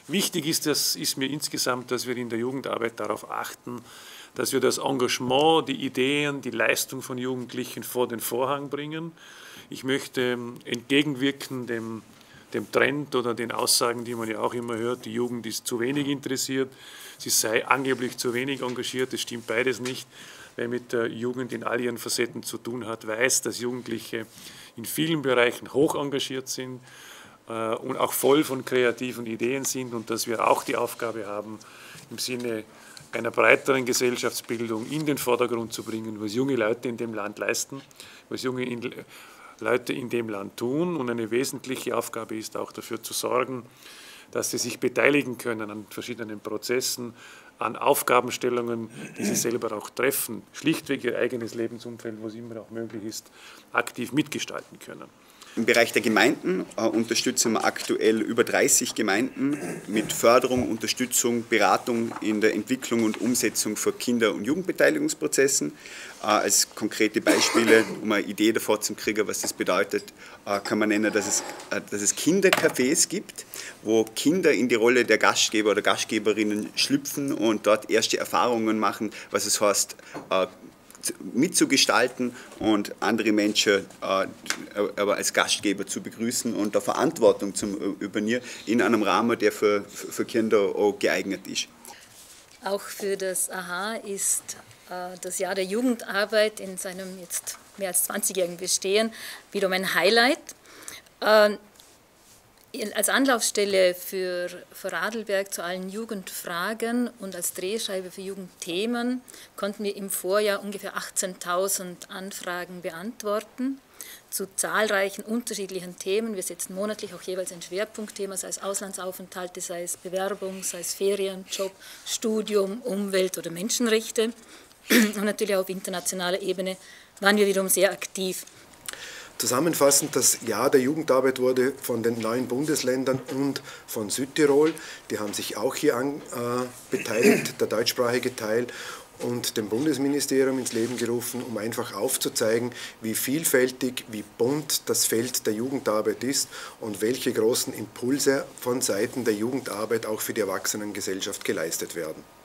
Wichtig ist mir insgesamt, dass wir in der Jugendarbeit darauf achten, dass wir das Engagement, die Ideen, die Leistung von Jugendlichen vor den Vorhang bringen. Ich möchte entgegenwirken dem Trend oder den Aussagen, die man ja auch immer hört, die Jugend ist zu wenig interessiert, sie sei angeblich zu wenig engagiert. Das stimmt beides nicht. Wer mit der Jugend in all ihren Facetten zu tun hat, weiß, dass Jugendliche in vielen Bereichen hoch engagiert sind und auch voll von kreativen Ideen sind und dass wir auch die Aufgabe haben, im Sinne einer breiteren Gesellschaftsbildung in den Vordergrund zu bringen, was junge Leute in dem Land leisten, was junge Leute in dem Land tun. Und eine wesentliche Aufgabe ist auch dafür zu sorgen, dass sie sich beteiligen können an verschiedenen Prozessen, an Aufgabenstellungen, die sie selber auch treffen, schlichtweg ihr eigenes Lebensumfeld, wo es immer auch möglich ist, aktiv mitgestalten können. Im Bereich der Gemeinden unterstützen wir aktuell über 30 Gemeinden mit Förderung, Unterstützung, Beratung in der Entwicklung und Umsetzung von Kinder- und Jugendbeteiligungsprozessen. Als konkrete Beispiele, um eine Idee davon zu kriegen, was das bedeutet, kann man nennen, dass es Kindercafés gibt, wo Kinder in die Rolle der Gastgeber oder Gastgeberinnen schlüpfen und dort erste Erfahrungen machen, was es heißt, mitzugestalten und andere Menschen aber als Gastgeber zu begrüßen und der Verantwortung zu übernehmen in einem Rahmen, der für Kinder auch geeignet ist. Auch für das AHA ist das Jahr der Jugendarbeit in seinem jetzt mehr als 20-jährigen Bestehen wiederum ein Highlight. Als Anlaufstelle für Vorarlberg zu allen Jugendfragen und als Drehscheibe für Jugendthemen konnten wir im Vorjahr ungefähr 18.000 Anfragen beantworten zu zahlreichen unterschiedlichen Themen. Wir setzen monatlich auch jeweils ein Schwerpunktthema, sei es Auslandsaufenthalte, sei es Bewerbung, sei es Ferien, Job, Studium, Umwelt oder Menschenrechte. Und natürlich auch auf internationaler Ebene waren wir wiederum sehr aktiv. Zusammenfassend, das Jahr der Jugendarbeit wurde von den 9 Bundesländern und von Südtirol, die haben sich auch hier beteiligt, der deutschsprachige Teil, und dem Bundesministerium ins Leben gerufen, um einfach aufzuzeigen, wie vielfältig, wie bunt das Feld der Jugendarbeit ist und welche großen Impulse von Seiten der Jugendarbeit auch für die Erwachsenengesellschaft geleistet werden.